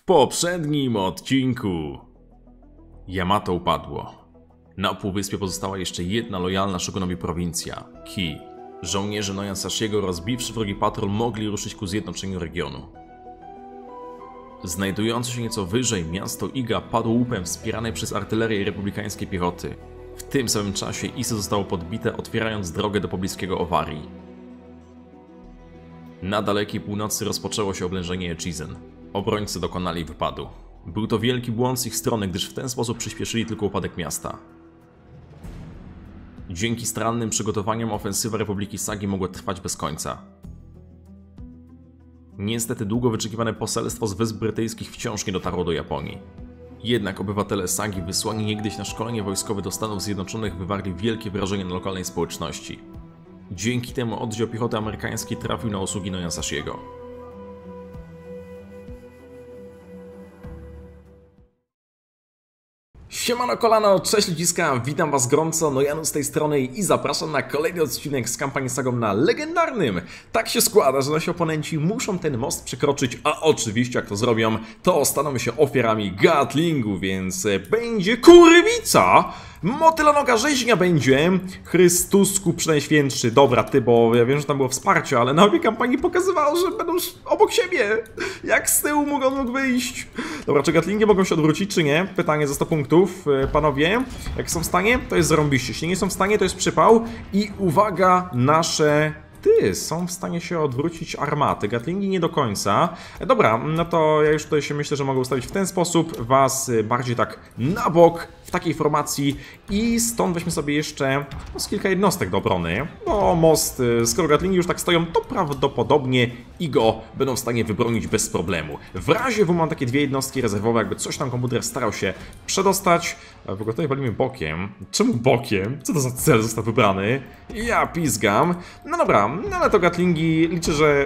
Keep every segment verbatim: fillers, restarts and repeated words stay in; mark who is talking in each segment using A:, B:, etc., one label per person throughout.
A: W poprzednim odcinku Yamato upadło. Na półwyspie pozostała jeszcze jedna lojalna Shogunowi prowincja – Ki. Żołnierze Noja Sashiego, rozbiwszy wrogi patrol, mogli ruszyć ku zjednoczeniu regionu. Znajdujące się nieco wyżej miasto Iga padło łupem wspieranej przez artylerię republikańskiej piechoty. W tym samym czasie Ise zostało podbite, otwierając drogę do pobliskiego Owarii. Na dalekiej północy rozpoczęło się oblężenie Echizen. Obrońcy dokonali wypadu. Był to wielki błąd z ich strony, gdyż w ten sposób przyspieszyli tylko upadek miasta. Dzięki starannym przygotowaniom ofensywa Republiki Sagi mogła trwać bez końca. Niestety długo wyczekiwane poselstwo z Wysp Brytyjskich wciąż nie dotarło do Japonii. Jednak obywatele Sagi wysłani niegdyś na szkolenie wojskowe do Stanów Zjednoczonych wywarli wielkie wrażenie na lokalnej społeczności. Dzięki temu oddział piechoty amerykańskiej trafił na usługi Noja Sashiego. Siemano kolano, cześć ludziska, witam was gorąco, no Janu z tej strony i zapraszam na kolejny odcinek z kampanii Sagą na legendarnym. Tak się składa, że nasi oponenci muszą ten most przekroczyć, a oczywiście jak to zrobią, to staną się ofiarami Gatlingu, więc będzie kurwica! Motylonoga rzeźnia będzie, Chrystusku Przenajświętszy. Dobra ty, bo ja wiem, że tam było wsparcie, ale na obie kampanii pokazywało, że będą obok siebie. Jak z tyłu mogą mógł wyjść? Dobra, czy Gatlingi mogą się odwrócić, czy nie? Pytanie za sto punktów, panowie. Jak są w stanie, to jest zarąbiście. Jeśli nie są w stanie, to jest przypał. I uwaga, nasze... Ty, są w stanie się odwrócić armaty. Gatlingi nie do końca. Dobra, no to ja już tutaj się myślę, że mogę ustawić w ten sposób. Was bardziej tak na bok, w takiej formacji. I stąd weźmy sobie jeszcze no, z kilka jednostek do obrony. No most, skoro Gatlingi już tak stoją, to prawdopodobnie Igo będą w stanie wybronić bez problemu. W razie W mam takie dwie jednostki rezerwowe, jakby coś tam komputer starał się przedostać. W ogóle tutaj walimy bokiem. Czemu bokiem? Co to za cel został wybrany? Ja pizgam. No dobra, no ale to Gatlingi, liczę, że...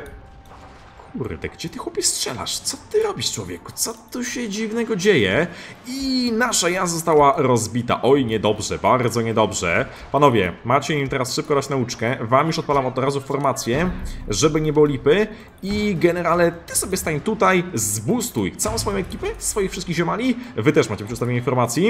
A: Kurde, gdzie ty chłopie strzelasz? Co ty robisz, człowieku? Co tu się dziwnego dzieje? I nasza jazda została rozbita. Oj, niedobrze, bardzo niedobrze. Panowie, macie im teraz szybko dać nauczkę. Wam już odpalam od razu formację, żeby nie było lipy. I generale, ty sobie stań tutaj, zboostuj całą swoją ekipę, swoich wszystkich ziomali. Wy też macie przedstawienie informacji.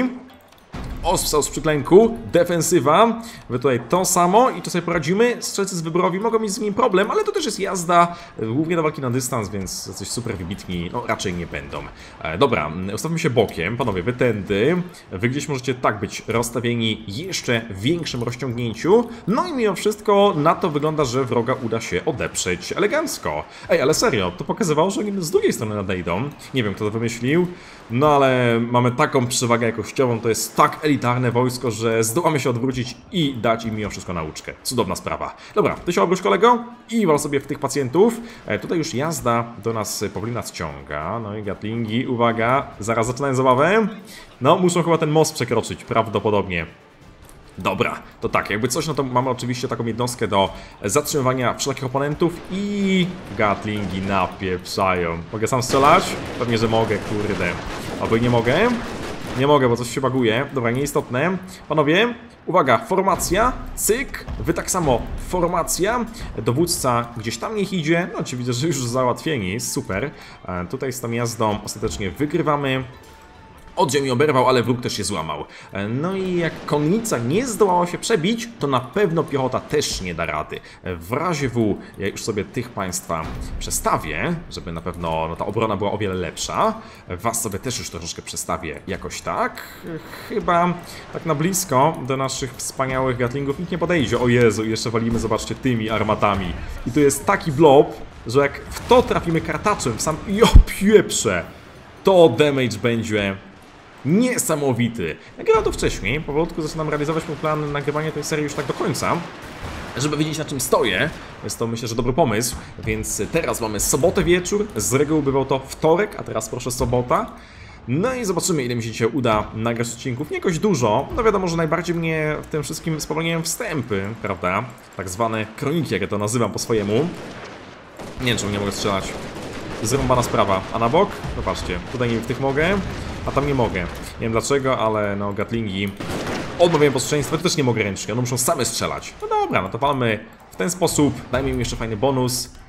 A: Ostrzał z przyklęku, defensywa, wy tutaj to samo i to sobie poradzimy. Strzelcy z wyborowi mogą mieć z nim problem, ale to też jest jazda, głównie do walki na dystans, więc coś super wybitni, no raczej nie będą. E, dobra, ustawmy się bokiem, panowie, wy tędy, wy gdzieś możecie tak być rozstawieni jeszcze w większym rozciągnięciu, no i mimo wszystko na to wygląda, że wroga uda się odeprzeć elegancko. Ej, ale serio, to pokazywało, że oni z drugiej strony nadejdą, nie wiem kto to wymyślił, no ale mamy taką przewagę jakościową, to jest tak elitarne wojsko, że zdołamy się odwrócić i dać im mimo wszystko nauczkę. Cudowna sprawa. Dobra, ty się obróć kolego i wal sobie w tych pacjentów. E, tutaj już jazda do nas powoli nas ciąga. No i Gatlingi, uwaga, zaraz zaczynają zabawę. No, muszą chyba ten most przekroczyć, prawdopodobnie. Dobra, to tak, jakby coś, no to mamy oczywiście taką jednostkę do zatrzymywania wszelkich oponentów i Gatlingi napieprzają. Mogę sam strzelać? Pewnie, że mogę, kurde. Albo i nie mogę. Nie mogę, bo coś się baguje. Dobra, nieistotne. Panowie, uwaga, formacja, cyk. Wy tak samo, formacja. Dowódca gdzieś tam niech idzie. No, czy widzę, że już załatwieni, super. E, tutaj z tą jazdą ostatecznie wygrywamy. Oddział mi oberwał, ale wróg też się złamał. No i jak konnica nie zdołała się przebić, to na pewno piechota też nie da rady. W razie W ja już sobie tych państwa przestawię, żeby na pewno no, ta obrona była o wiele lepsza. Was sobie też już troszeczkę przestawię jakoś tak. Chyba tak na blisko do naszych wspaniałych Gatlingów nikt nie podejdzie. O Jezu, jeszcze walimy, zobaczcie, tymi armatami. I tu jest taki blob, że jak w to trafimy kartaczem w sam... Jo, pieprze! To damage będzie... niesamowity. Nagrałem to wcześniej, powolutku zaczynam realizować mój plan nagrywania tej serii już tak do końca, żeby wiedzieć na czym stoję. Jest to myślę, że dobry pomysł, więc teraz mamy sobotę wieczór, z reguły bywał to wtorek, a teraz proszę sobota. No i zobaczymy, ile mi się dzisiaj uda nagrać odcinków. Nie jakoś dużo, no wiadomo, że najbardziej mnie w tym wszystkim spowolniają wstępy, prawda? Tak zwane kroniki, jak ja to nazywam po swojemu. Nie wiem, czemu nie mogę strzelać. Zrąbana sprawa. A na bok? No patrzcie, tutaj nie w tych mogę, a tam nie mogę. Nie wiem dlaczego, ale no Gatlingi odmawiają posłuszeństwa, to też nie mogę ręcznie, one muszą same strzelać. No dobra, no to palmy w ten sposób, dajmy im jeszcze fajny bonus.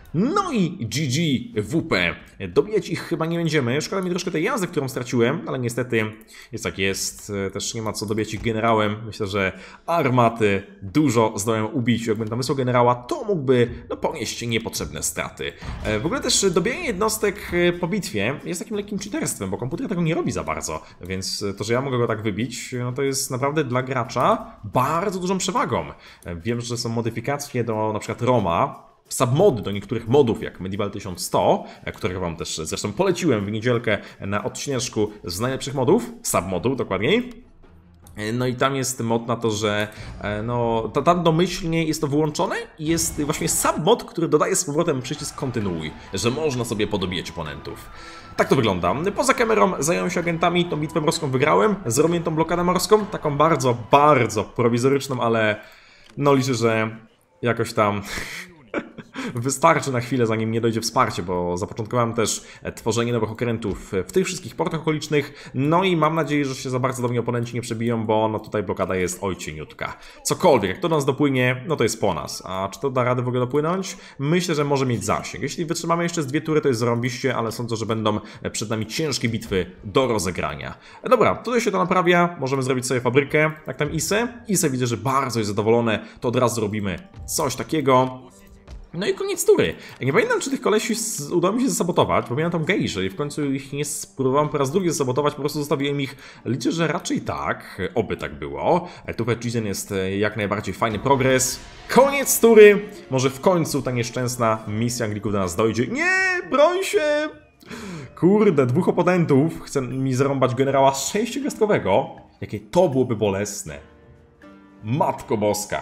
A: No i G G W P. Dobijać ich chyba nie będziemy. Szkoda mi troszkę tej jazdy, którą straciłem, ale niestety jest jak jest. Też nie ma co dobijać ich generałem. Myślę, że armaty dużo zdołają ubić. Jakbym tam wysłał generała, to mógłby no, ponieść niepotrzebne straty. W ogóle też dobijanie jednostek po bitwie jest takim lekkim cheaterstwem, bo komputer tego nie robi za bardzo. Więc to, że ja mogę go tak wybić, no to jest naprawdę dla gracza bardzo dużą przewagą. Wiem, że są modyfikacje do na przykład Roma, submody do niektórych modów, jak Medieval tysiąc sto, których wam też zresztą poleciłem w niedzielkę na odcineczku z najlepszych modów, submodów dokładniej. No i tam jest mod na to, że no, tam domyślnie jest to wyłączone i jest właśnie submod, który dodaje z powrotem przycisk kontynuuj, że można sobie podobijać oponentów. Tak to wygląda. Poza kamerą zająłem się agentami, tą bitwę morską wygrałem, zrobiłem tą blokadę morską, taką bardzo, bardzo prowizoryczną, ale no liczę, że jakoś tam wystarczy na chwilę, zanim nie dojdzie wsparcie, bo zapoczątkowałem też tworzenie nowych okrętów w tych wszystkich portach okolicznych, no i mam nadzieję, że się za bardzo do mnie oponenci nie przebiją, bo no tutaj blokada jest oj cieniutka. Cokolwiek, jak to do nas dopłynie, no to jest po nas. A czy to da radę w ogóle dopłynąć? Myślę, że może mieć zasięg. Jeśli wytrzymamy jeszcze z dwie tury, to jest zarąbiście, ale sądzę, że będą przed nami ciężkie bitwy do rozegrania. Dobra, tutaj się to naprawia, możemy zrobić sobie fabrykę, jak tam Ise. Ise widzę, że bardzo jest zadowolone, to od razu robimy coś takiego. No i koniec tury. Nie pamiętam, czy tych kolesi udało mi się zasabotować, bo miałem tam gejże i w końcu ich nie spróbowałem po raz drugi zasabotować, po prostu zostawiłem ich. Liczę, że raczej tak, oby tak było. Tutaj Chizen jest jak najbardziej fajny progres. Koniec tury! Może w końcu ta nieszczęsna misja Anglików do nas dojdzie. Nie, broń się! Kurde, dwóch oponentów chce mi zarąbać generała sześciogwiazdkowego. Jakie to byłoby bolesne. Matko boska.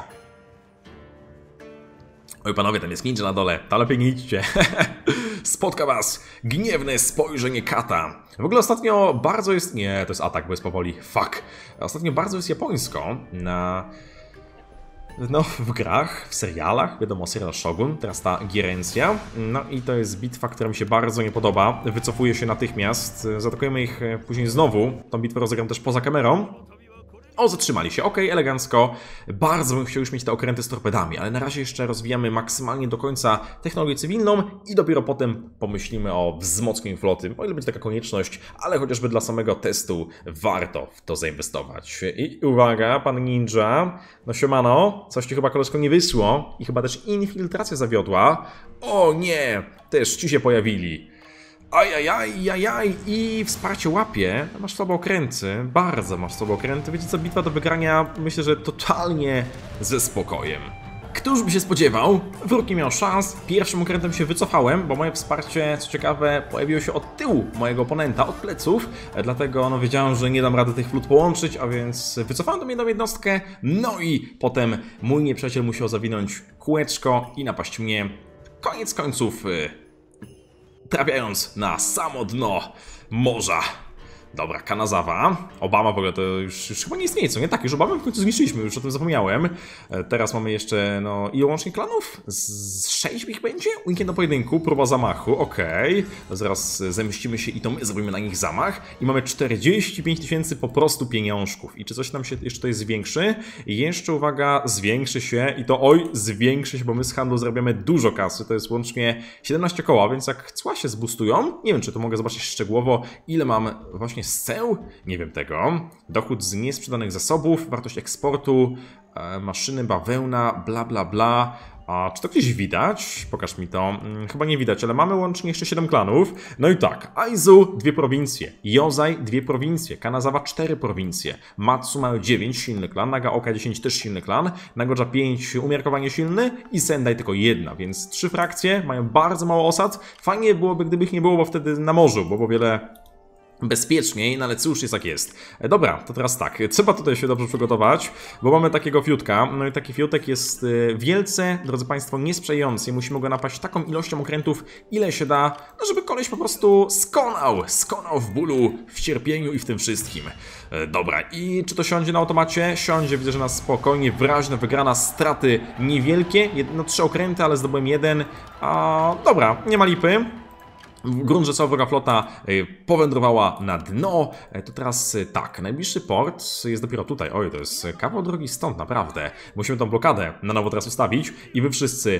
A: Oj panowie, tam jest ninja na dole, to lepiej nie idźcie. Spotka was gniewne spojrzenie kata. W ogóle ostatnio bardzo jest... Nie, to jest atak, bo jest powoli. Fuck. Ostatnio bardzo jest japońsko na... No, w grach, w serialach, wiadomo, serial Shogun, teraz ta Gierencja. No i to jest bitwa, która mi się bardzo nie podoba. Wycofuję się natychmiast, zaatakujemy ich później znowu. Tą bitwę rozegram też poza kamerą. O, zatrzymali się, ok, elegancko. Bardzo bym chciał już mieć te okręty z torpedami, ale na razie jeszcze rozwijamy maksymalnie do końca technologię cywilną i dopiero potem pomyślimy o wzmocnieniu floty, o ile będzie taka konieczność, ale chociażby dla samego testu warto w to zainwestować. I uwaga, pan ninja, no siemano, coś ci chyba koleżko nie wyszło i chyba też infiltracja zawiodła. O nie, też ci się pojawili. Ajajaj, ajaj, i wsparcie łapie. Masz słabe okręty, bardzo masz słabe okręty. Wiecie co, bitwa do wygrania myślę, że totalnie ze spokojem. Któż by się spodziewał? Wróg nie miał szans. Pierwszym okrętem się wycofałem, bo moje wsparcie, co ciekawe, pojawiło się od tyłu mojego oponenta, od pleców. Dlatego no, wiedziałem, że nie dam rady tych flut połączyć, a więc wycofałem do mnie jedną jednostkę. No i potem mój nieprzyjaciel musiał zawinąć kółeczko i napaść mnie. Koniec końców... trafiając na samo dno morza. Dobra, Kanazawa. Obama w ogóle to już, już chyba nie istnieje, co nie? Tak, już Obamę w końcu zniszczyliśmy, już o tym zapomniałem. Teraz mamy jeszcze, no, ile łącznie klanów? Z sześć ich będzie? Weekend do pojedynku, próba zamachu, okej. Okay. Zaraz zemścimy się i to my zrobimy na nich zamach. I mamy czterdzieści pięć tysięcy po prostu pieniążków. I czy coś nam się jeszcze tutaj zwiększy? I jeszcze, uwaga, zwiększy się i to, oj, zwiększy się, bo my z handlu zarabiamy dużo kasy. To jest łącznie siedemnaście koła, więc jak cła się zbustują, nie wiem, czy to mogę zobaczyć szczegółowo, ile mam właśnie z ceł? Nie wiem tego. Dochód z niesprzedanych zasobów, wartość eksportu, e, maszyny, bawełna, bla bla bla. A czy to gdzieś widać? Pokaż mi to. Hmm, chyba nie widać, ale mamy łącznie jeszcze siedem klanów. No i tak, Aizu dwie prowincje, Yozai dwie prowincje, Kanazawa cztery prowincje, Matsu dziewięć silny klan, Nagaoka dziesięć też silny klan, Nagoja pięć umiarkowanie silny i Sendai tylko jedna, więc trzy frakcje mają bardzo mało osad. Fajnie byłoby, gdyby ich nie było, bo wtedy na morzu byłoby wiele bezpieczniej, no ale cóż, jest jak jest. Dobra, to teraz tak, trzeba tutaj się dobrze przygotować, bo mamy takiego fiutka, no i taki fiutek jest wielce, drodzy Państwo, niesprzyjający. Musimy go napaść taką ilością okrętów, ile się da, no żeby koleś po prostu skonał, skonał w bólu, w cierpieniu i w tym wszystkim. Dobra, i czy to siądzie na automacie? Siądzie, widzę, że nas spokojnie, wyraźna wygrana, straty niewielkie, no trzy okręty, ale zdobyłem jeden, a dobra, nie ma lipy. Grunt, że cała wroga flota powędrowała na dno. To teraz tak, najbliższy port jest dopiero tutaj. Oj, to jest kawał drogi stąd, naprawdę. Musimy tą blokadę na nowo teraz ustawić i wy wszyscy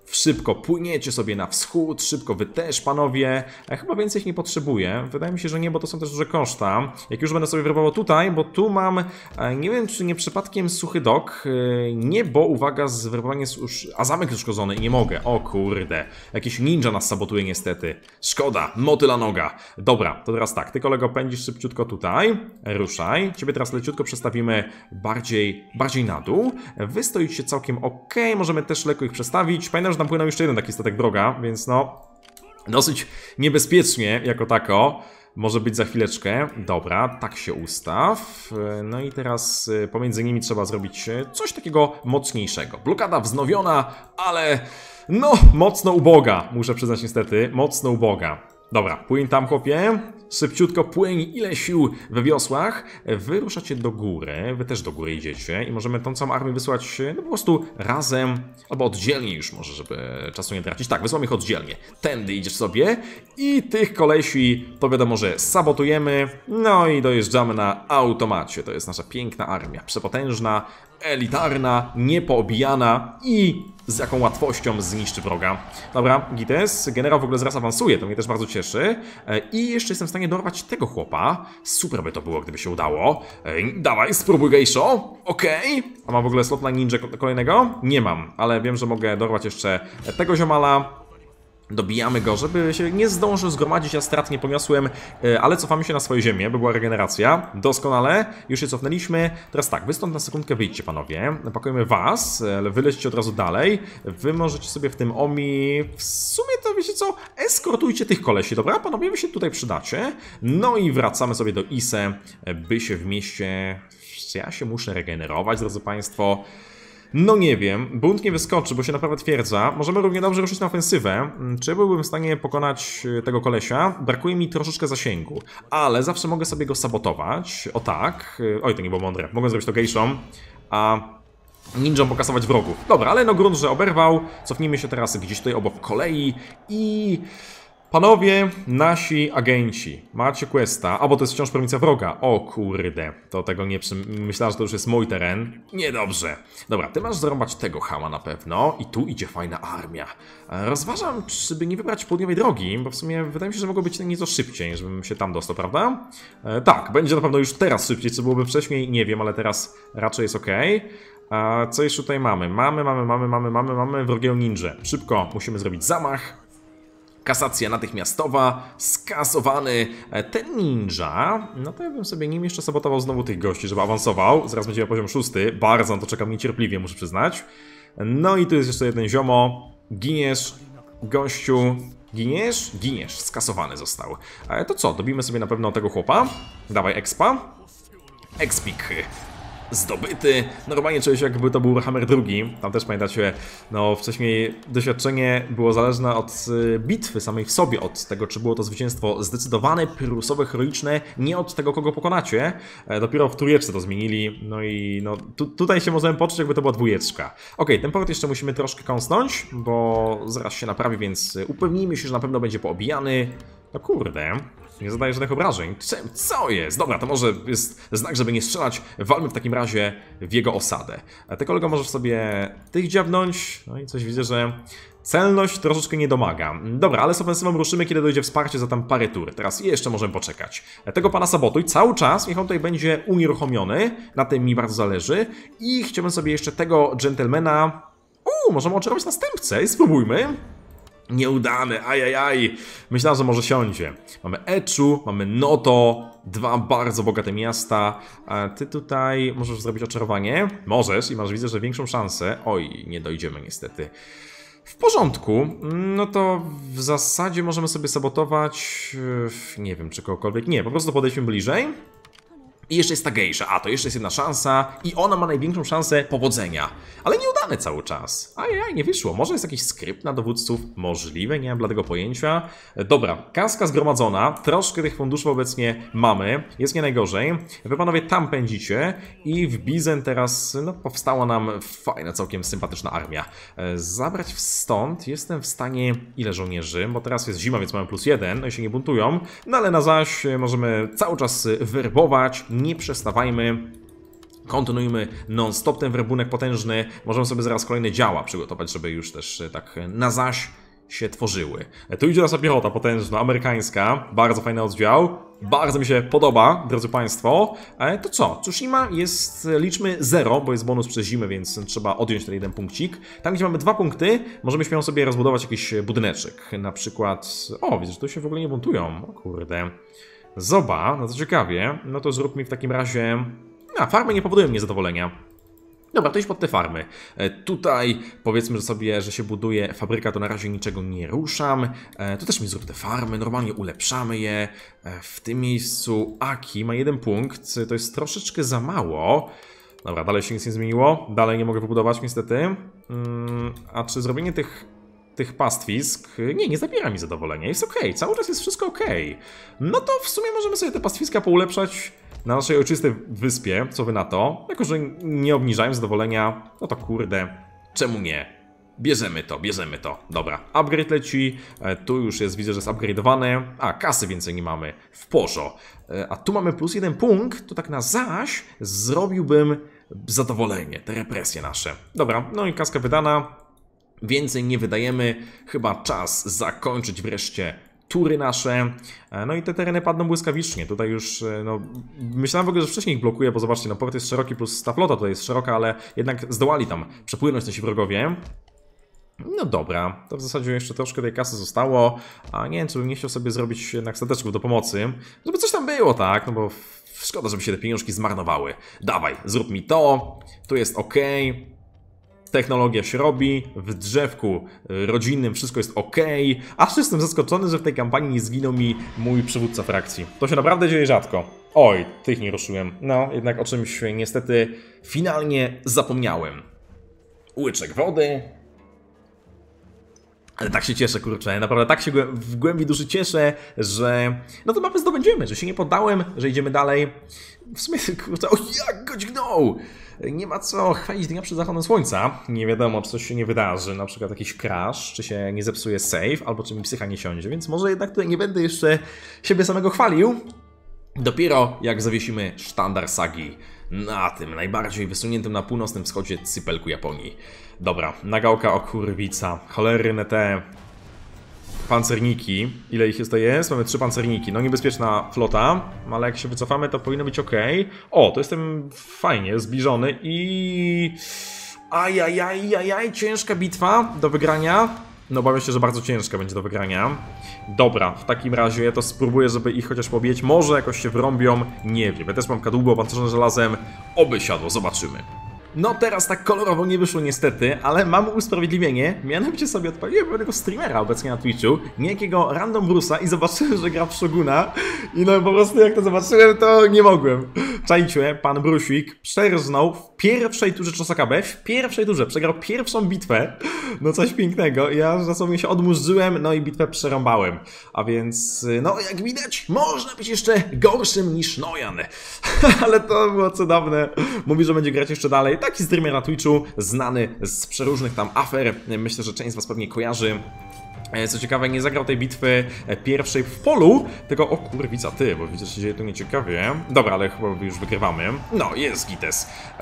A: Szybko płyniecie sobie na wschód, szybko wy też, panowie. Ja chyba więcej ich nie potrzebuję. Wydaje mi się, że nie, bo to są też duże koszta. Jak już będę sobie werbował tutaj, bo tu mam, nie wiem czy nie przypadkiem suchy dok. Nie, bo uwaga, zwerbowanie jest już... A zamek jest uszkodzony i nie mogę. O kurde. Jakiś ninja nas sabotuje niestety. Szkoda, motyla noga. Dobra, to teraz tak, ty kolego pędzisz szybciutko tutaj. Ruszaj. Ciebie teraz leciutko przestawimy bardziej, bardziej na dół. Wy stoicie całkiem ok. Możemy też lekko ich przestawić. Pamiętam, że tam płynął jeszcze jeden taki statek wroga, więc no dosyć niebezpiecznie jako tako. Może być za chwileczkę. Dobra, tak się ustaw. No i teraz pomiędzy nimi trzeba zrobić coś takiego mocniejszego. Blokada wznowiona, ale no mocno uboga, muszę przyznać niestety. Mocno uboga. Dobra, płyń tam, chłopie. Szybciutko płyń, ile sił we wiosłach. Wy ruszacie do góry, wy też do góry idziecie i możemy tą całą armię wysłać no po prostu razem, albo oddzielnie już może, żeby czasu nie tracić. Tak, wysłamy ich oddzielnie. Tędy idziesz sobie i tych kolesi to wiadomo, że sabotujemy. No i dojeżdżamy na automacie. To jest nasza piękna armia, przepotężna, elitarna, niepoobijana i z jaką łatwością zniszczy wroga. Dobra, Gites, generał w ogóle zaraz awansuje, to mnie też bardzo cieszy. I jeszcze jestem w stanie dorwać tego chłopa. Super by to było, gdyby się udało. Dawaj, spróbuj gejszo. Okej. Okay. A mam w ogóle slot na ninja kolejnego? Nie mam, ale wiem, że mogę dorwać jeszcze tego ziomala. Dobijamy go, żeby się nie zdążył zgromadzić, ja strat nie poniosłem, ale cofamy się na swoje ziemię, by była regeneracja. Doskonale, już się cofnęliśmy. Teraz tak, wy stąd na sekundkę wyjdźcie, panowie. Pakujemy was, ale wy lećcie od razu dalej. Wy możecie sobie w tym omi... W sumie to wiecie co? Eskortujcie tych kolesi, dobra? Panowie, wy się tutaj przydacie. No i wracamy sobie do Ise, by się w mieście... Ja się muszę regenerować, drodzy państwo. No nie wiem, bunt nie wyskoczy, bo się naprawdę twierdza. Możemy równie dobrze ruszyć na ofensywę. Czy byłbym w stanie pokonać tego kolesia? Brakuje mi troszeczkę zasięgu, ale zawsze mogę sobie go sabotować. O tak. Oj, to nie było mądre. Mogę zrobić to gejszą, a ninjom pokasować wrogów. Dobra, ale no grunt, że oberwał. Cofnijmy się teraz gdzieś tutaj obok kolei i... Panowie, nasi agenci, macie questa, a bo to jest wciąż prowincja wroga. O kurde, to tego nie przy... myślałem, że to już jest mój teren. Niedobrze. Dobra, ty masz zarąbać tego chama na pewno i tu idzie fajna armia. Rozważam, czy by nie wybrać południowej drogi, bo w sumie wydaje mi się, że mogło być nieco szybciej, żebym się tam dostał, prawda? E, tak, będzie na pewno już teraz szybciej, co byłoby wcześniej, nie wiem, ale teraz raczej jest ok. A co jeszcze tutaj mamy? Mamy, mamy, mamy, mamy, mamy, mamy wrogiego ninja. Szybko musimy zrobić zamach. Kasacja natychmiastowa, skasowany ten ninja. No to ja bym sobie nim jeszcze sabotował znowu tych gości, żeby awansował. Zaraz będzie miał poziom szósty. Bardzo na to czekam niecierpliwie, muszę przyznać. No i tu jest jeszcze jeden ziomo. Giniesz, gościu. Giniesz? Giniesz. Skasowany został. Ale to co? Dobijmy sobie na pewno tego chłopa. Dawaj expa. Expik. Zdobyty. Normalnie czuję się, jakby to był Warhammer drugi. Tam też pamiętacie, no wcześniej doświadczenie było zależne od bitwy samej w sobie, od tego, czy było to zwycięstwo zdecydowane, prusowe, heroiczne, nie od tego, kogo pokonacie. Dopiero w trójeczce to zmienili, no i no tu, tutaj się możemy poczuć, jakby to była dwójeczka. Ok, ten port jeszcze musimy troszkę kąsnąć, bo zaraz się naprawi, więc upewnijmy się, że na pewno będzie poobijany. No kurde, nie zadaje żadnych obrażeń. Co jest? Dobra, to może jest znak, żeby nie strzelać. Walmy w takim razie w jego osadę. Ty, kolego, możesz sobie tych dziabnąć. No i coś widzę, że celność troszeczkę nie domaga. Dobra, ale z ofensywą ruszymy, kiedy dojdzie wsparcie za tam parę tur. Teraz jeszcze możemy poczekać. Tego pana sabotuj cały czas, niech on tutaj będzie unieruchomiony. Na tym mi bardzo zależy. I chciałbym sobie jeszcze tego dżentelmena... Uuu, możemy oczarować następcę. Spróbujmy. Nieudane, ajajaj. Myślałem, że może siądzie. Mamy Eczu, mamy Noto, dwa bardzo bogate miasta. A ty tutaj możesz zrobić oczarowanie? Możesz i masz, widzę, że większą szansę. Oj, nie dojdziemy niestety. W porządku, no to w zasadzie możemy sobie sabotować... Nie wiem, czy kogokolwiek... Nie, po prostu podejdźmy bliżej. I jeszcze jest ta gejsza, a to jeszcze jest jedna szansa i ona ma największą szansę powodzenia. Ale nieudane cały czas. Ajaj, nie wyszło. Może jest jakiś skrypt na dowódców? Możliwe, nie mam bladego pojęcia. Dobra, kaska zgromadzona, troszkę tych funduszy obecnie mamy, jest nie najgorzej. Wy panowie tam pędzicie i w Bizen teraz no, powstała nam fajna, całkiem sympatyczna armia. Zabrać stąd jestem w stanie... Ile żołnierzy? Bo teraz jest zima, więc mamy plus jeden, no i się nie buntują. No ale na zaś możemy cały czas werbować. Nie przestawajmy. Kontynuujmy non-stop ten werbunek potężny. Możemy sobie zaraz kolejne działa przygotować, żeby już też tak na zaś się tworzyły. Tu idzie nasza piechota potężna, amerykańska. Bardzo fajny oddział. Bardzo mi się podoba, drodzy Państwo. To co? Tsushima jest, liczmy zero, bo jest bonus przez zimę, więc trzeba odjąć ten jeden punkcik. Tam, gdzie mamy dwa punkty, możemy śmiało sobie rozbudować jakiś budyneczek. Na przykład... O, widzę, że tu się w ogóle nie buntują. O kurde. Zoba, no to ciekawie. No to zrób mi w takim razie... A, farmy nie powodują niezadowolenia. Dobra, to iść pod te farmy. E, tutaj powiedzmy że sobie, że się buduje fabryka, to na razie niczego nie ruszam. E, tu też mi zrób te farmy, normalnie ulepszamy je. E, w tym miejscu Aki ma jeden punkt, to jest troszeczkę za mało. Dobra, dalej się nic nie zmieniło, dalej nie mogę wybudować niestety. Mm, a czy zrobienie tych... tych pastwisk, nie, nie zabiera mi zadowolenia, jest ok, cały czas jest wszystko ok. No to w sumie możemy sobie te pastwiska poulepszać na naszej ojczystej wyspie, co wy na to? Jako, że nie obniżają zadowolenia, no to kurde, czemu nie? Bierzemy to, bierzemy to. Dobra, upgrade leci, tu już jest, widzę, że jest upgrade'owane. A, kasy więcej nie mamy, w porzo. A tu mamy plus jeden punkt, to tak na zaś zrobiłbym zadowolenie, te represje nasze. Dobra, no i kaska wydana. Więcej nie wydajemy, chyba czas zakończyć wreszcie tury nasze. No i te tereny padną błyskawicznie. Tutaj już, no, myślałem w ogóle, że wcześniej ich blokuje, bo zobaczcie, no port jest szeroki plus ta flota tutaj jest szeroka, ale jednak zdołali tam przepłynąć nasi wrogowie. No dobra, to w zasadzie jeszcze troszkę tej kasy zostało, a nie wiem, czy bym nie chciał sobie zrobić jednak stateczków do pomocy, żeby coś tam było, tak, no bo szkoda, żeby się te pieniążki zmarnowały. Dawaj, zrób mi to, tu jest ok. Technologia się robi, w drzewku rodzinnym wszystko jest ok. Aż jestem zaskoczony, że w tej kampanii nie zginął mi mój przywódca frakcji. To się naprawdę dzieje rzadko. Oj, tych nie ruszyłem. No, jednak o czymś niestety finalnie zapomniałem. Łyczek wody. Ale tak się cieszę, kurczę, naprawdę tak się w głębi duszy cieszę, że no to mapę zdobędziemy, że się nie poddałem, że idziemy dalej. W sumie, kurczę, o jak go dźgnął! Nie ma co chwalić dnia przed zachodem słońca. Nie wiadomo, czy coś się nie wydarzy, na przykład jakiś crash, czy się nie zepsuje save, albo czy mi psycha nie siądzie, więc może jednak tutaj nie będę jeszcze siebie samego chwalił. Dopiero jak zawiesimy sztandar sagi na tym najbardziej wysuniętym na północnym wschodzie cypelku Japonii. Dobra, nagałka o kurwica, cholerne te pancerniki. Ile ich jest to jest? Mamy trzy pancerniki. No niebezpieczna flota, ale jak się wycofamy, to powinno być ok. O, to jestem fajnie zbliżony i... Ajajajajaj, ciężka bitwa do wygrania. No obawiam się, że bardzo ciężka będzie do wygrania. Dobra, w takim razie ja to spróbuję, żeby ich chociaż pobić. Może jakoś się wrąbią, nie wiem. Ja też mam kadłubo opancerzone żelazem. Oby siadło, zobaczymy. No teraz tak kolorowo nie wyszło niestety, ale mam usprawiedliwienie. Mianowicie sobie odpaliłem pewnego streamera obecnie na Twitchu, niejakiego Random Bruce'a i zobaczyłem, że gra w Shoguna. I no po prostu jak to zobaczyłem, to nie mogłem. Czajcie, pan Brusik przerżnął w pierwszej turze Chosakabe, w pierwszej turze przegrał pierwszą bitwę. No coś pięknego. Ja dosłownie się odmurzyłem, no i bitwę przerąbałem. A więc, no jak widać, można być jeszcze gorszym niż Nojan. Ale to było cudowne. Mówi, że będzie grać jeszcze dalej. Taki streamer na Twitchu, znany z przeróżnych tam afer. Myślę, że część z was pewnie kojarzy. Co ciekawe, nie zagrał tej bitwy pierwszej w polu, tylko o kurwica ty, bo widzę, że się dzieje to nieciekawie. Dobra, ale chyba już wygrywamy. No, jest Gites.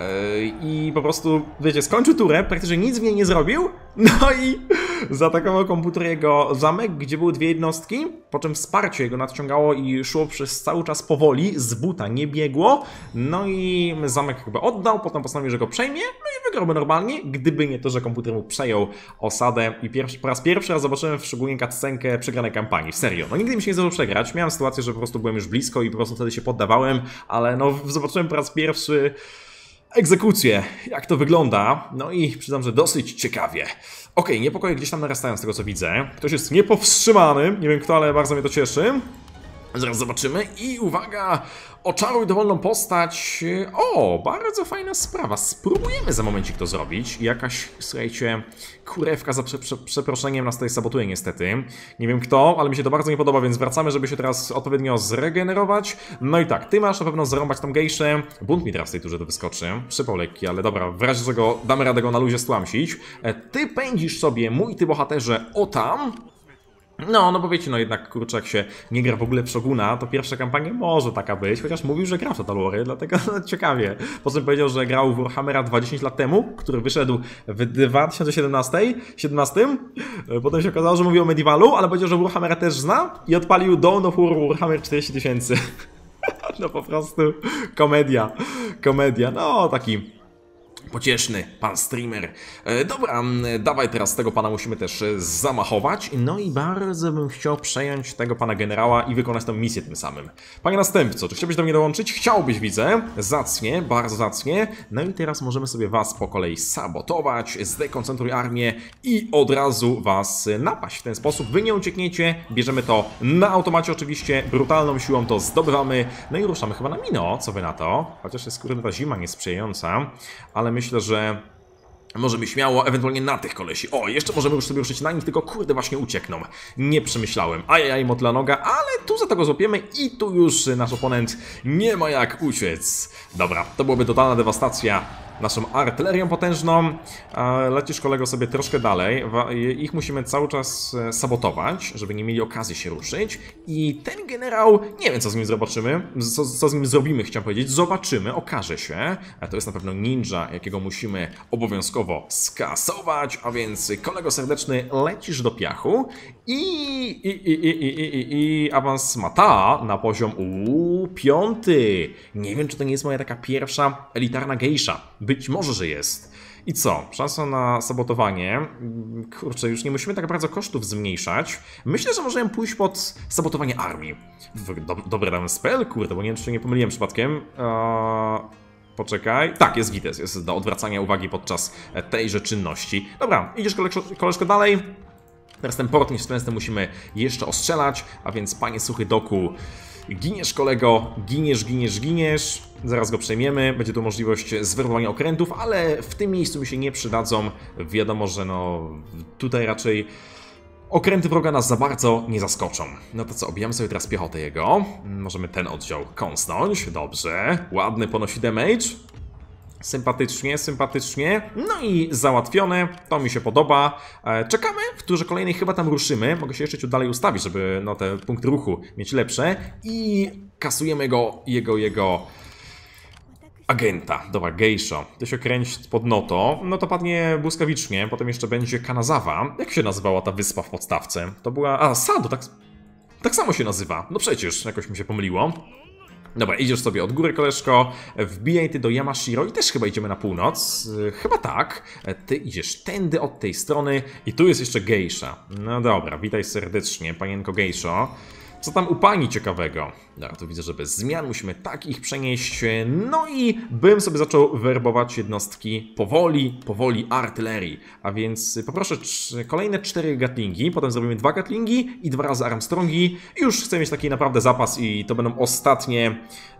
A: I po prostu, wiecie, skończył turę, praktycznie nic w niej nie zrobił. No i zaatakował komputer jego zamek, gdzie były dwie jednostki, po czym wsparcie jego nadciągało i szło przez cały czas powoli, z buta nie biegło. No i zamek jakby oddał, potem postanowił, że go przejmie, no i wygrałby normalnie, gdyby nie to, że komputer mu przejął osadę i pierwszy, po raz pierwszy raz zobaczyłem szczególnie cutscenkę przegranej kampanii. Serio, no nigdy mi się nie zdarzyło przegrać. Miałem sytuację, że po prostu byłem już blisko i po prostu wtedy się poddawałem, ale no zobaczyłem po raz pierwszy egzekucję, jak to wygląda. No i przyznam, że dosyć ciekawie. Okej, okay, niepokoje gdzieś tam narastają z tego co widzę. Ktoś jest niepowstrzymany, nie wiem kto, ale bardzo mnie to cieszy. Zaraz zobaczymy i uwaga, oczaruj dowolną postać. O, bardzo fajna sprawa. Spróbujemy za momencik to zrobić. Jakaś, słuchajcie, kurewka za prze, prze, przeproszeniem nas tutaj sabotuje niestety. Nie wiem kto, ale mi się to bardzo nie podoba, więc wracamy, żeby się teraz odpowiednio zregenerować. No i tak, ty masz na pewno zarąbać tą gejszę. Bunt mi teraz w tej turze to wyskoczy. Przypał lekki, ale dobra, w razie czego damy radę go na luzie stłamsić. Ty pędzisz sobie, mój ty bohaterze, o tam. No, no bo wiecie, no jednak kurczę, jak się nie gra w ogóle w Shoguna, to pierwsza kampania może taka być, chociaż mówił, że gra w Total War, dlatego no, ciekawie. Po czym powiedział, że grał w Warhammera dwadzieścia lat temu, który wyszedł w dwa tysiące siedemnastym. Potem się okazało, że mówił o Medievalu, ale powiedział, że Warhammera też zna i odpalił Dawn of War Warhammer czterdzieści tysięcy. No po prostu komedia, komedia, no taki pocieszny pan streamer. E, dobra, dawaj teraz tego pana musimy też zamachować. No i bardzo bym chciał przejąć tego pana generała i wykonać tę misję tym samym. Panie następco, czy chciałbyś do mnie dołączyć? Chciałbyś, widzę. Zacnie, bardzo zacnie. No i teraz możemy sobie was po kolei sabotować, zdekoncentruj armię i od razu was napaść. W ten sposób wy nie uciekniecie, bierzemy to na automacie oczywiście, brutalną siłą to zdobywamy. No i ruszamy chyba na Mino, co wy na to? Chociaż jest kurde ta zima niesprzyjająca, ale myślę, że możemy śmiało, ewentualnie na tych kolesi. O, jeszcze możemy już sobie ruszyć na nich, tylko kurde właśnie uciekną. Nie przemyślałem. Ajajaj, motla noga, ale tu za to go złapiemy i tu już nasz oponent nie ma jak uciec. Dobra, to byłaby totalna dewastacja naszą artylerią potężną. Lecisz kolego sobie troszkę dalej. Ich musimy cały czas sabotować, żeby nie mieli okazji się ruszyć. I ten generał, nie wiem co z nim zobaczymy, co, co z nim zrobimy, chciałem powiedzieć. Zobaczymy, okaże się. To jest na pewno ninja, jakiego musimy obowiązkowo skasować. A więc kolego serdeczny, lecisz do piachu i, i, i, i, i, i, i awans mata na poziom uuu, piąty. Nie wiem, czy to nie jest moja taka pierwsza elitarna geisha. Być może, że jest. I co? Szansa na sabotowanie. Kurczę, już nie musimy tak bardzo kosztów zmniejszać. Myślę, że możemy pójść pod sabotowanie armii. Dobry dałem spell, kurde, bo nie wiem, czy nie pomyliłem przypadkiem. Eee, poczekaj. Tak, jest gites, jest do odwracania uwagi podczas tejże czynności. Dobra, idziesz koleżko, koleżko dalej. Teraz ten port nieszczęsny musimy jeszcze ostrzelać, a więc panie suchy doku, giniesz kolego, giniesz, giniesz, giniesz. Zaraz go przejmiemy, będzie tu możliwość zwerblowania okrętów, ale w tym miejscu mi się nie przydadzą. Wiadomo, że no tutaj raczej okręty wroga nas za bardzo nie zaskoczą. No to co, obijamy sobie teraz piechotę jego. Możemy ten oddział kąsnąć, dobrze. Ładny ponosi damage. Sympatycznie, sympatycznie. No i załatwione. To mi się podoba. Czekamy, w turze kolejnej chyba tam ruszymy. Mogę się jeszcze ciut dalej ustawić, żeby no, te punkty ruchu mieć lepsze. I kasujemy go, jego, jego agenta. Dobra, geisha. To się kręci pod Noto. No to padnie błyskawicznie. Potem jeszcze będzie Kanazawa. Jak się nazywała ta wyspa w podstawce? To była... A, Sado, tak... Tak samo się nazywa. No przecież, jakoś mi się pomyliło. Dobra, idziesz sobie od góry, koleżko, wbijaj ty do Yamashiro i też chyba idziemy na północ. Chyba tak. Ty idziesz tędy od tej strony i tu jest jeszcze geisha. No dobra, witaj serdecznie, panienko geisho. Co tam u pani ciekawego? Dobra, tu widzę, że bez zmian musimy tak ich przenieść. No i bym sobie zaczął werbować jednostki powoli, powoli artylerii. A więc poproszę kolejne cztery gatlingi, potem zrobimy dwa gatlingi i dwa razy Armstrongi. I już chcę mieć taki naprawdę zapas i to będą ostatnie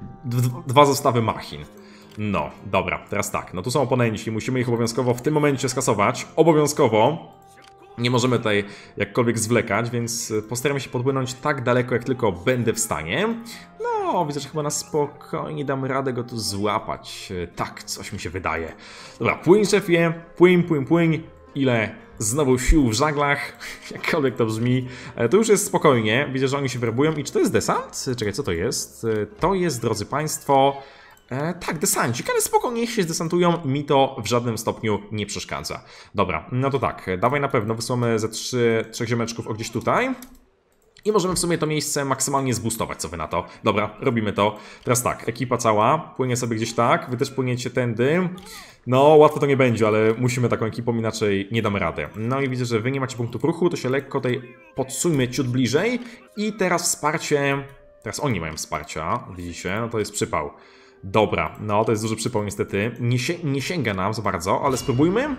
A: dwa zestawy machin. No, dobra, teraz tak, no tu są oponenci, musimy ich obowiązkowo w tym momencie skasować. Obowiązkowo. Nie możemy tutaj jakkolwiek zwlekać, więc postaram się podpłynąć tak daleko, jak tylko będę w stanie. No, widzę, że chyba na spokojnie dam radę go tu złapać. Tak, coś mi się wydaje. Dobra, płyń szefie, płyń, płyń, płyń. Ile znowu sił w żaglach, jakkolwiek to brzmi. To już jest spokojnie, widzę, że oni się werbują. I czy to jest desant? Czekaj, co to jest? To jest, drodzy państwo... E, tak, desancik, ale spoko, niech się zdesantują, mi to w żadnym stopniu nie przeszkadza. Dobra, no to tak, dawaj na pewno, wysłamy ze trzy, trzech ziomeczków o gdzieś tutaj. I możemy w sumie to miejsce maksymalnie zboostować, co wy na to. Dobra, robimy to. Teraz tak, ekipa cała płynie sobie gdzieś tak, wy też płyniecie tędy. No, łatwo to nie będzie, ale musimy taką ekipą, inaczej nie damy rady. No i widzę, że wy nie macie punktów ruchu, to się lekko tutaj podsuńmy ciut bliżej. I teraz wsparcie... Teraz oni mają wsparcia, widzicie, no to jest przypał. Dobra, no to jest duży przypał niestety. Nie, si nie sięga nam za bardzo, ale spróbujmy.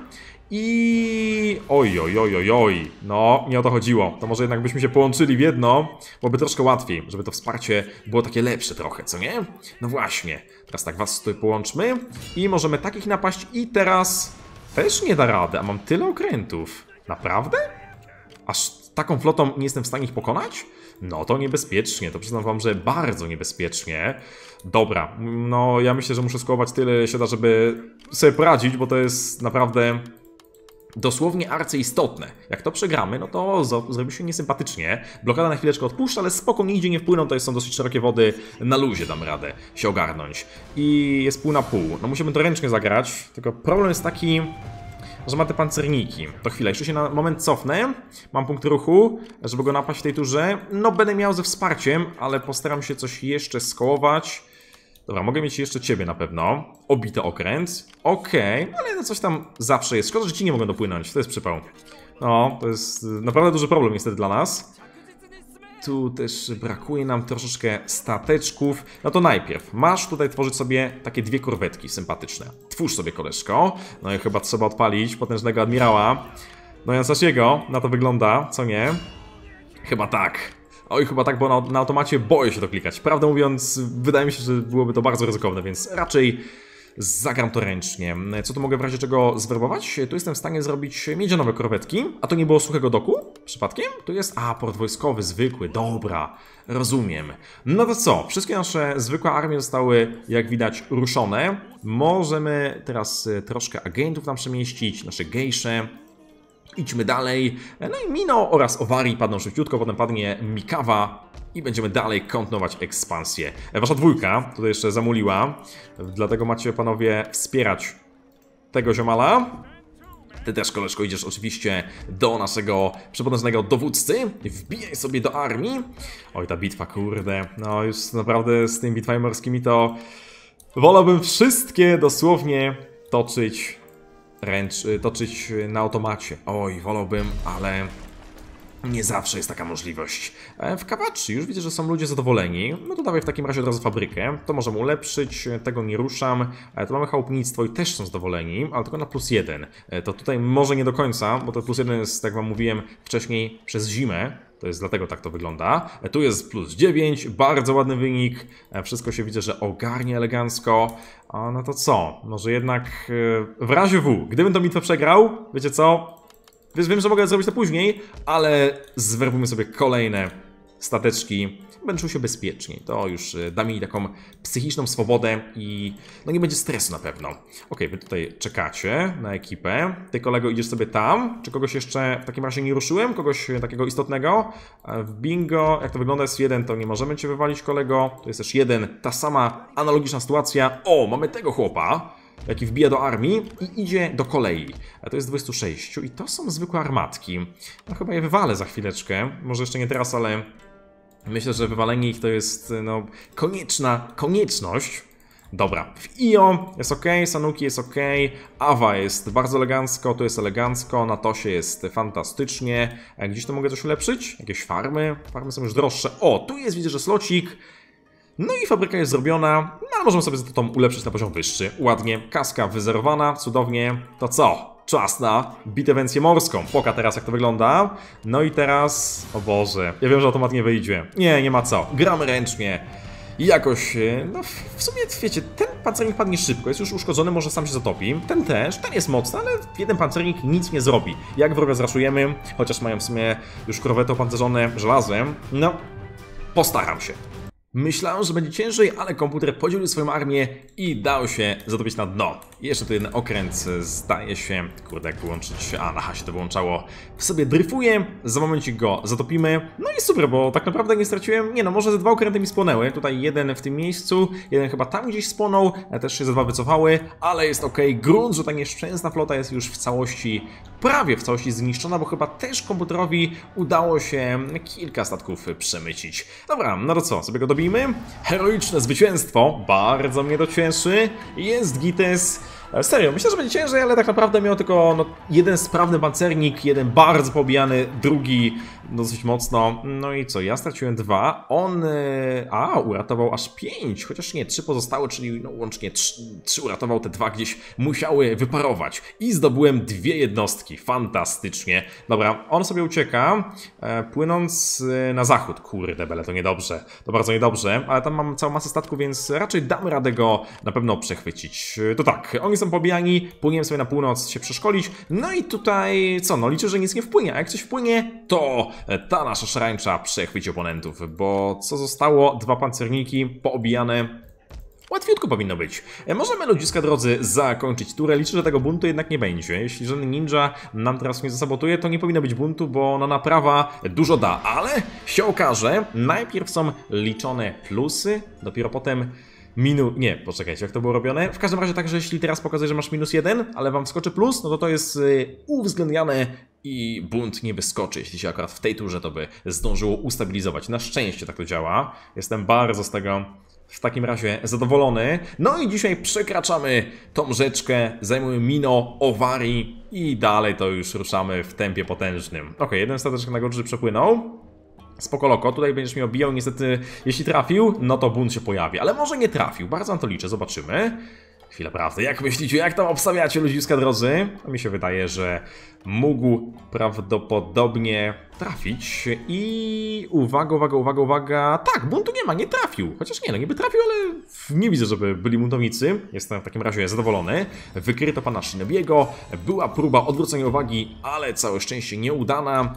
A: I... Oj, oj, oj, oj, oj. No, nie o to chodziło. To może jednak byśmy się połączyli w jedno, byłoby troszkę łatwiej, żeby to wsparcie było takie lepsze trochę, co nie? No właśnie. Teraz tak, was tutaj połączmy i możemy takich napaść i teraz też nie da rady, a mam tyle okrętów. Naprawdę? Aż taką flotą nie jestem w stanie ich pokonać? No to niebezpiecznie, to przyznam wam, że bardzo niebezpiecznie. Dobra, no ja myślę, że muszę skołować tyle siada, żeby sobie poradzić, bo to jest naprawdę dosłownie arcyistotne. Jak to przegramy, no to zrobi się niesympatycznie. Blokada na chwileczkę odpuszcza, ale spoko, nigdzie nie wpłyną, to są dosyć szerokie wody, na luzie damy radę się ogarnąć. I jest pół na pół. No musimy to ręcznie zagrać, tylko problem jest taki, że ma te pancerniki. To chwilę, jeszcze się na moment cofnę. Mam punkt ruchu, żeby go napaść w tej turze. No będę miał ze wsparciem, ale postaram się coś jeszcze skołować. Dobra, mogę mieć jeszcze ciebie na pewno. Obity okręt. Okej, okay, ale no coś tam zawsze jest. Szkoda, że ci nie mogą dopłynąć. To jest przypał. No, to jest naprawdę duży problem niestety dla nas. Tu też brakuje nam troszeczkę stateczków. No to najpierw, masz tutaj tworzyć sobie takie dwie korwetki sympatyczne. Twórz sobie, koleżko. No i chyba trzeba odpalić potężnego admirała. No i Sasiego, na to wygląda, co nie? Chyba tak. Oj, chyba tak, bo na, na automacie boję się to klikać. Prawdę mówiąc, wydaje mi się, że byłoby to bardzo ryzykowne, więc raczej zagram to ręcznie. Co tu mogę w razie czego zwerbować? Tu jestem w stanie zrobić miedzianowe korwetki. A to nie było suchego doku? Przypadkiem? Tu jest... A, port wojskowy, zwykły. Dobra, rozumiem. No to co? Wszystkie nasze zwykłe armie zostały, jak widać, ruszone. Możemy teraz troszkę agentów nam przemieścić, nasze gejsze. Idźmy dalej. No i Mino oraz Owari padną szybciutko, potem padnie Mikawa i będziemy dalej kontynuować ekspansję. Wasza dwójka tutaj jeszcze zamuliła, dlatego macie panowie wspierać tego ziomala. Ty też, koleżko, idziesz oczywiście do naszego przepotężnego dowódcy. Wbijaj sobie do armii. Oj, ta bitwa, kurde. No już naprawdę z tymi bitwami morskimi to wolałbym wszystkie dosłownie toczyć... Ręcz, toczyć na automacie. Oj, wolałbym, ale nie zawsze jest taka możliwość. W Kawachi już widzę, że są ludzie zadowoleni. No to dawaj w takim razie od razu fabrykę. To możemy ulepszyć, tego nie ruszam. Tu mamy chałupnictwo i też są zadowoleni, ale tylko na plus jeden. To tutaj może nie do końca, bo to plus jeden jest, jak wam mówiłem wcześniej, przez zimę. To jest dlatego tak to wygląda. Tu jest plus dziewięć, bardzo ładny wynik. Wszystko się widzę, że ogarnie elegancko. A no to co? Może jednak w razie W, gdybym tą bitwę przegrał, wiecie co? Więc wiem, że mogę zrobić to później, ale zwerbujmy sobie kolejne stateczki. Będę czuł się bezpieczniej. To już da mi taką psychiczną swobodę i no nie będzie stresu na pewno. Ok, wy tutaj czekacie na ekipę. Ty, kolego, idziesz sobie tam. Czy kogoś jeszcze w takim razie nie ruszyłem? Kogoś takiego istotnego? W bingo, jak to wygląda, jest jeden, to nie możemy cię wywalić, kolego. To jest też jeden, ta sama analogiczna sytuacja. O, mamy tego chłopa, jaki wbija do armii i idzie do kolei. To jest dwadzieścia sześć i to są zwykłe armatki. No chyba je wywalę za chwileczkę. Może jeszcze nie teraz, ale myślę, że wywalenie ich to jest no konieczna konieczność. Dobra, w Io jest ok, Sanuki jest ok, Awa jest bardzo elegancko, tu jest elegancko, na Tosie jest fantastycznie. Gdzieś to mogę coś ulepszyć? Jakieś farmy? Farmy są już droższe. O, tu jest, widzę, że slocik. No i fabryka jest zrobiona, no ale możemy sobie za to ulepszyć na poziom wyższy. Ładnie, kaska wyzerowana, cudownie. To co? Czas na bitewencję morską. Poka teraz, jak to wygląda. No i teraz... O Boże, ja wiem, że automat nie wyjdzie. Nie, nie ma co. Gramy ręcznie. I jakoś, no w sumie, wiecie, ten pancernik padnie szybko, jest już uszkodzony, może sam się zatopi. Ten też, ten jest mocny, ale jeden pancernik nic nie zrobi. Jak wroga zraszujemy, chociaż mają w sumie już korwety opancerzone żelazem, no, postaram się. Myślałem, że będzie ciężej, ale komputer podzielił swoją armię i dał się zatopić na dno. I jeszcze tu jeden okręt zdaje się... Kurde, jak wyłączyć... A, na hasie to wyłączało. Sobie dryfuje, za momencik go zatopimy. No i super, bo tak naprawdę nie straciłem... Nie no, może ze dwa okręty mi spłonęły. Tutaj jeden w tym miejscu, jeden chyba tam gdzieś spłonął. Też się ze dwa wycofały, ale jest ok. Grunt, że ta nieszczęsna flota jest już w całości... Prawie w całości zniszczona, bo chyba też komputerowi udało się kilka statków przemycić. Dobra, no to co? Sobie go dobijmy. Heroiczne zwycięstwo. Bardzo mnie to cieszy. Jest gites. Serio, myślę, że będzie ciężej, ale tak naprawdę miał tylko no, jeden sprawny pancernik, jeden bardzo pobijany, drugi no, dosyć mocno. No i co, ja straciłem dwa, on a, uratował aż pięć, chociaż nie, trzy pozostałe, czyli no, łącznie trzy, trzy uratował, te dwa gdzieś musiały wyparować. I zdobyłem dwie jednostki, fantastycznie. Dobra, on sobie ucieka, e, płynąc na zachód. Kurde bele, to niedobrze, to bardzo niedobrze, ale tam mam całą masę statków, więc raczej damy radę go na pewno przechwycić. To tak, oni są pobijani, płyniemy sobie na północ się przeszkolić, no i tutaj co, no liczę, że nic nie wpłynie, a jak coś wpłynie, to ta nasza szarańcza przechwyci oponentów, bo co zostało? Dwa pancerniki poobijane, Łatwiutko powinno być. Możemy, ludziska drodzy, zakończyć turę. Liczę, że tego buntu jednak nie będzie. Jeśli żaden ninja nam teraz nie zasabotuje, to nie powinno być buntu, bo no naprawa dużo da. Ale się okaże, najpierw są liczone plusy, dopiero potem minus... Nie, poczekajcie, jak to było robione? W każdym razie tak, że jeśli teraz pokazuje, że masz minus jeden, ale wam wskoczy plus, no to to jest yy, uwzględniane i bunt nie wyskoczy. Jeśli się akurat w tej turze to by zdążyło ustabilizować. Na szczęście tak to działa. Jestem bardzo z tego... w takim razie zadowolony. No i dzisiaj przekraczamy tą rzeczkę, zajmujemy Mino, Owari i dalej to już ruszamy w tempie potężnym. Ok, jeden stateczek na górze przepłynął. Spoko loko, tutaj będziesz mi obijał, niestety jeśli trafił, no to bunt się pojawi. Ale może nie trafił, bardzo na to liczę, zobaczymy. Chwila prawdy, jak myślicie, jak tam obstawiacie, ludziska drodzy? Mi się wydaje, że mógł prawdopodobnie trafić i... Uwaga, uwaga, uwaga, uwaga... Tak, buntu nie ma, nie trafił. Chociaż nie, no niby trafił, ale nie widzę, żeby byli buntownicy. Jestem w takim razie zadowolony. Wykryto pana Shinobiego. Była próba odwrócenia uwagi, ale całe szczęście nieudana.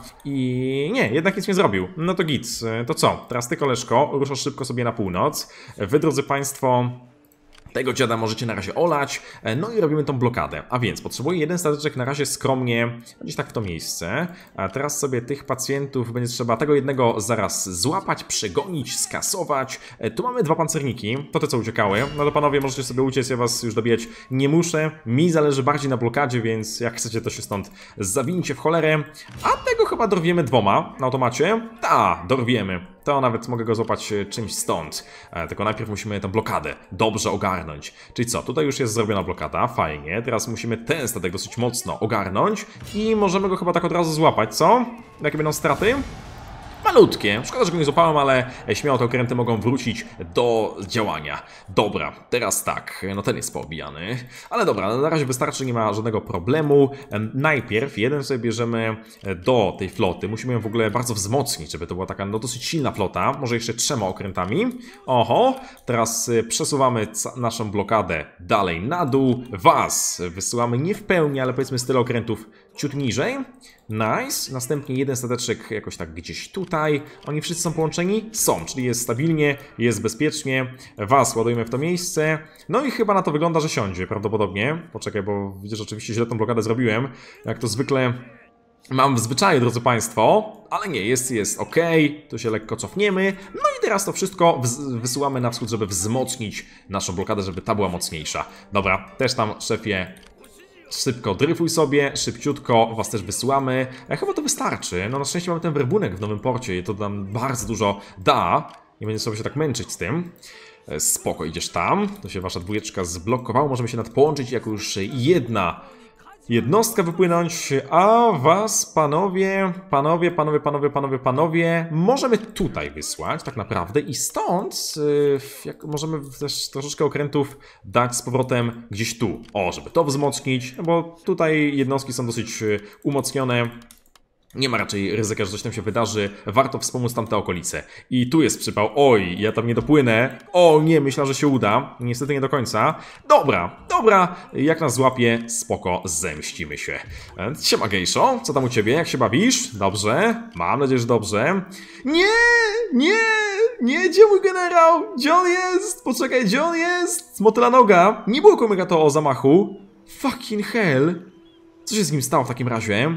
A: I nie, jednak nic nie zrobił. No to git. To co? Teraz ty, koleżko, ruszasz szybko sobie na północ. Wy, drodzy państwo... Tego dziada możecie na razie olać, no i robimy tą blokadę. A więc potrzebuję jeden stateczek na razie skromnie, gdzieś tak w to miejsce. A teraz sobie tych pacjentów będzie trzeba tego jednego zaraz złapać, przegonić, skasować. Tu mamy dwa pancerniki, to te co uciekały. No to panowie możecie sobie uciec, ja was już dobijać nie muszę. Mi zależy bardziej na blokadzie, więc jak chcecie to się stąd zawincie w cholerę. A tego chyba dorwiemy dwoma na automacie. Ta, dorwiemy. To nawet mogę go złapać czymś stąd. E, tylko najpierw musimy tę blokadę dobrze ogarnąć. Czyli co, tutaj już jest zrobiona blokada, fajnie. Teraz musimy ten statek dosyć mocno ogarnąć i możemy go chyba tak od razu złapać, co? Jakie będą straty? Malutkie. Szkoda, że go nie złapałem, ale śmiało te okręty mogą wrócić do działania. Dobra, teraz tak. No ten jest poobijany. Ale dobra, na razie wystarczy, nie ma żadnego problemu. Najpierw jeden sobie bierzemy do tej floty. Musimy ją w ogóle bardzo wzmocnić, żeby to była taka no, dosyć silna flota. Może jeszcze trzema okrętami. Oho, teraz przesuwamy naszą blokadę dalej na dół. Was wysyłamy nie w pełni, ale powiedzmy z tyle okrętów ciut niżej. Nice. Następnie jeden stateczek jakoś tak gdzieś tutaj. Oni wszyscy są połączeni? Są, czyli jest stabilnie, jest bezpiecznie. Was ładujemy w to miejsce. No i chyba na to wygląda, że siądzie prawdopodobnie. Poczekaj, bo widzisz, że oczywiście źle tą blokadę zrobiłem. Jak to zwykle mam w zwyczaju, drodzy państwo. Ale nie, jest, jest ok. Tu się lekko cofniemy. No i teraz to wszystko wysyłamy na wschód, żeby wzmocnić naszą blokadę, żeby ta była mocniejsza. Dobra, też tam, szefie... Szybko dryfuj sobie, szybciutko was też wysyłamy. E, chyba to wystarczy. No na szczęście mamy ten werbunek w Nowym Porcie i to nam bardzo dużo da. Nie będzie sobie się tak męczyć z tym. E, spoko, idziesz tam. To się wasza dwójeczka zblokowała. Możemy się nadpołączyć jako już jedna jednostka wypłynąć. A was, panowie, panowie, panowie, panowie, panowie, panowie, możemy tutaj wysłać tak naprawdę i stąd yy, jak możemy też troszeczkę okrętów dać z powrotem gdzieś tu. O, żeby to wzmocnić, bo tutaj jednostki są dosyć yy, umocnione. Nie ma raczej ryzyka, że coś tam się wydarzy. Warto wspomóc tamte okolice. I tu jest przypał. Oj, ja tam nie dopłynę. O nie, myślę, że się uda. Niestety nie do końca. Dobra, dobra. Jak nas złapie, spoko, zemścimy się. Siema, gejszo. Co tam u ciebie? Jak się bawisz? Dobrze? Mam nadzieję, że dobrze. Nie, nie, nie, gdzie mój generał? Gdzie on jest? Poczekaj, gdzie on jest? Motyla noga. Nie było komunikatora o zamachu. Fucking hell. Co się z nim stało w takim razie?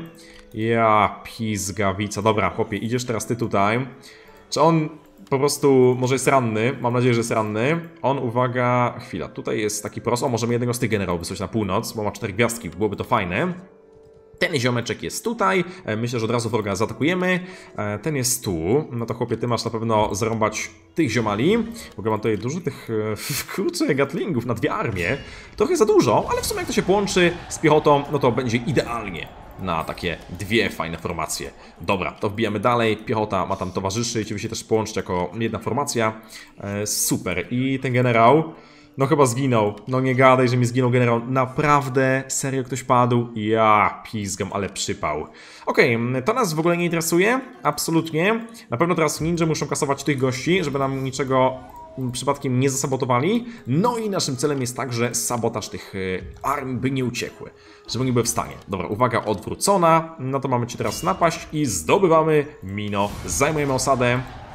A: Ja, pizgawica. Dobra, chłopie, idziesz teraz ty tutaj. Czy on po prostu może jest ranny? Mam nadzieję, że jest ranny. On, uwaga, chwila, tutaj jest taki pros. O, możemy jednego z tych generałów wysłać na północ, bo ma cztery gwiazdki, byłoby to fajne. Ten ziomeczek jest tutaj. Myślę, że od razu wroga zaatakujemy. Ten jest tu. No to chłopie, ty masz na pewno zarąbać tych ziomali. W ogóle mam tutaj dużo tych, kurczę, gatlingów na dwie armie. Trochę za dużo, ale w sumie jak to się połączy z piechotą, no to będzie idealnie na takie dwie fajne formacje. Dobra, to wbijamy dalej. Piechota ma tam towarzyszy i ciebie się też połączyć jako jedna formacja. E, super. I ten generał, no chyba zginął. No nie gadaj, że mi zginął generał. Naprawdę? Serio ktoś padł? Ja pizgam, ale przypał. Okej, okay, to nas w ogóle nie interesuje. Absolutnie. Na pewno teraz ninja muszą kasować tych gości, żeby nam niczego przypadkiem nie zasabotowali. No i naszym celem jest także sabotaż tych armii, by nie uciekły. Żeby nie były w stanie. Dobra, uwaga, odwrócona. No to mamy cię teraz napaść i zdobywamy Mino. Zajmujemy osadę.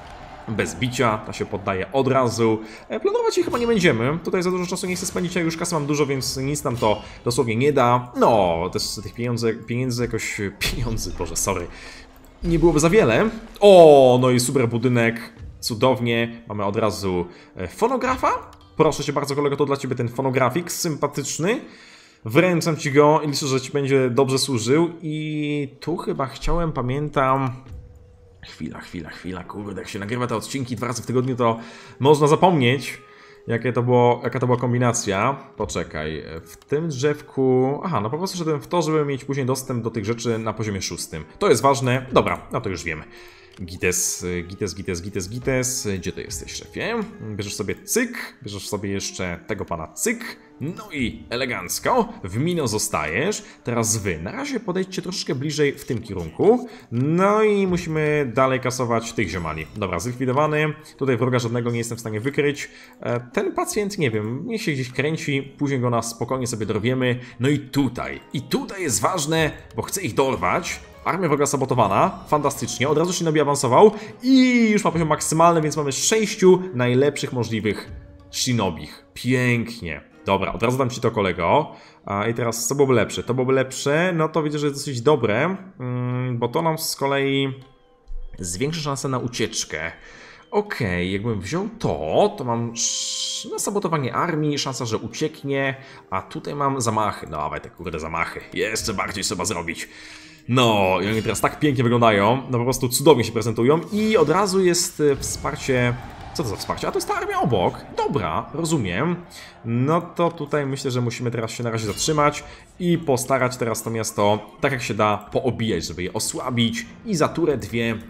A: Bez bicia, ta się poddaje od razu. Planować jej chyba nie będziemy. Tutaj za dużo czasu nie chcę spędzić, a już kasy mam dużo, więc nic nam to dosłownie nie da. No, też tych pieniędzy, pieniędzy jakoś... Pieniądze, Boże, sorry. Nie byłoby za wiele. O, no i super budynek. Cudownie. Mamy od razu fonografa. Proszę cię bardzo, kolego, to dla ciebie ten fonografik. Sympatyczny. Wręczam ci go i liczę, że ci będzie dobrze służył. I tu chyba chciałem, pamiętam... Chwila, chwila, chwila, kurde, jak się nagrywa te odcinki dwa razy w tygodniu, to można zapomnieć, jakie to było, jaka to była kombinacja. Poczekaj, w tym drzewku... Aha, no po prostu szedłem w to, żeby mieć później dostęp do tych rzeczy na poziomie szóstym. To jest ważne. Dobra, no to już wiemy. Gites, Gites, Gites, Gites, Gites. Gdzie ty jesteś, szefie? Bierzesz sobie cyk, bierzesz sobie jeszcze tego pana cyk. No i elegancko, w mino zostajesz. Teraz wy, na razie podejdźcie troszeczkę bliżej w tym kierunku. No i musimy dalej kasować tych ziomali. Dobra, zlikwidowany. Tutaj wroga żadnego nie jestem w stanie wykryć. Ten pacjent, nie wiem, niech się gdzieś kręci. Później go na spokojnie sobie dorwiemy. No i tutaj, i tutaj jest ważne, bo chcę ich dorwać. Armia wroga sabotowana, fantastycznie, od razu Shinobi awansował i już ma poziom maksymalny, więc mamy sześciu najlepszych możliwych Shinobich. Pięknie. Dobra, od razu dam ci to, kolego. A, i teraz co byłoby lepsze? To byłoby lepsze, no to widzę, że jest dosyć dobre, mm, bo to nam z kolei zwiększy szansę na ucieczkę. Okej, okay, jakbym wziął to, to mam na sabotowanie armii, szansa, że ucieknie, a tutaj mam zamachy. No, dawaj te kurde zamachy, jeszcze bardziej trzeba zrobić. No, i oni teraz tak pięknie wyglądają, no po prostu cudownie się prezentują i od razu jest wsparcie... Co to za wsparcie? A to jest ta armia obok. Dobra, rozumiem. No to tutaj myślę, że musimy teraz się na razie zatrzymać i postarać teraz to miasto tak jak się da poobijać, żeby je osłabić i za turę dwie...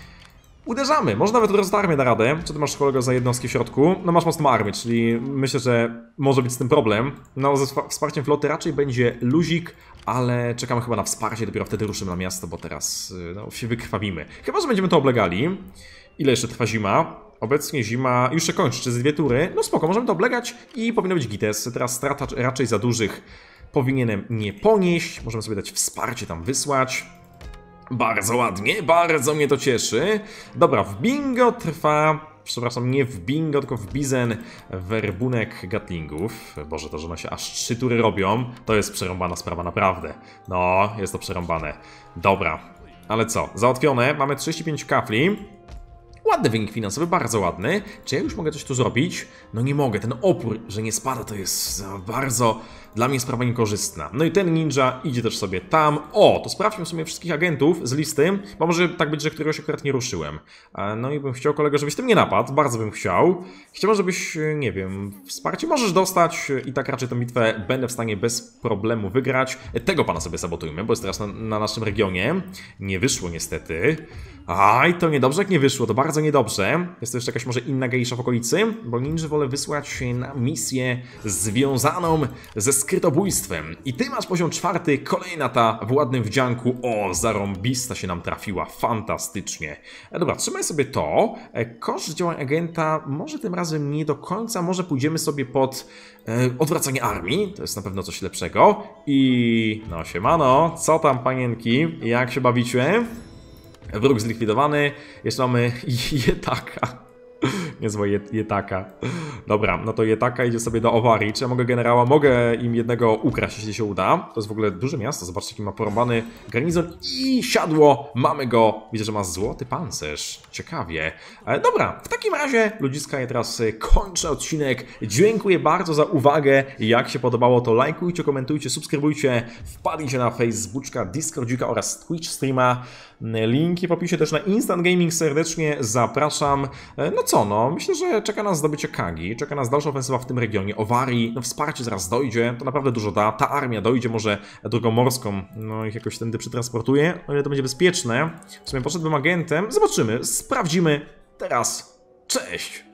A: Uderzamy, może nawet od razu ta armia da radę. Co ty masz, kolego, za jednostki w środku? No masz mocną armię, czyli myślę, że może być z tym problem. No ze wsparciem floty raczej będzie luzik, ale czekamy chyba na wsparcie, dopiero wtedy ruszymy na miasto, bo teraz no, się wykrwawimy. Chyba że będziemy to oblegali. Ile jeszcze trwa zima? Obecnie zima już się kończy, przez dwie tury. No spoko, możemy to oblegać i powinno być gites. Teraz strata raczej za dużych powinienem nie ponieść. Możemy sobie dać wsparcie tam wysłać. Bardzo ładnie, bardzo mnie to cieszy. Dobra, w bingo trwa, przepraszam, nie w bingo, tylko w bizen werbunek gatlingów. Boże, to, że one się aż trzy tury robią, to jest przerąbana sprawa, naprawdę. No, jest to przerąbane. Dobra, ale co, załatwione, mamy trzydzieści pięć kafli. Ładny wynik finansowy, bardzo ładny. Czy ja już mogę coś tu zrobić? No nie mogę, ten opór, że nie spada, to jest bardzo dla mnie sprawa niekorzystna. No i ten ninja idzie też sobie tam. O, to sprawdźmy w sumie wszystkich agentów z listy, bo może tak być, że któregoś akurat nie ruszyłem. No i bym chciał, kolego, żebyś tym nie napadł, bardzo bym chciał. Chciałbym, żebyś, nie wiem, wsparcie możesz dostać i tak raczej tę bitwę będę w stanie bez problemu wygrać. Tego pana sobie sabotujmy, bo jest teraz na, na naszym regionie. Nie wyszło niestety. Aj, to niedobrze, jak nie wyszło, to bardzo niedobrze. Jest to jeszcze jakaś może inna gejsza w okolicy, bo ninja wolę wysłać na misję związaną ze skrytobójstwem. I ty masz poziom czwarty, kolejna ta w ładnym wdzianku. O, zarąbista się nam trafiła, fantastycznie. E, dobra, trzymaj sobie to. E, koszt działań agenta może tym razem nie do końca, może pójdziemy sobie pod e, odwracanie armii, to jest na pewno coś lepszego. I no siemano, co tam panienki, jak się bawicie? Wróg zlikwidowany. Jeszcze mamy Jetaka. Niezła Jetaka. Dobra, no to Jetaka idzie sobie do Owarii. Czy ja mogę generała? Mogę im jednego ukraść, jeśli się uda. To jest w ogóle duże miasto. Zobaczcie, jaki ma porąbany garnizon. I siadło. Mamy go. Widzę, że ma złoty pancerz. Ciekawie. E, dobra, w takim razie, ludziska, ja teraz kończę odcinek. Dziękuję bardzo za uwagę. Jak się podobało, to lajkujcie, komentujcie, subskrybujcie. Wpadnijcie na Facebooka, Discordzika oraz Twitch streama. Linki w opisie, też na Instant Gaming serdecznie zapraszam. No co, no, myślę, że czeka nas zdobycie Kagi, czeka nas dalsza ofensywa w tym regionie, Owarii, no wsparcie zaraz dojdzie, to naprawdę dużo da, ta armia dojdzie, może drogą morską, no ich jakoś tędy przetransportuje, o ile to będzie bezpieczne. W sumie poszedłbym agentem, zobaczymy, sprawdzimy, teraz, cześć!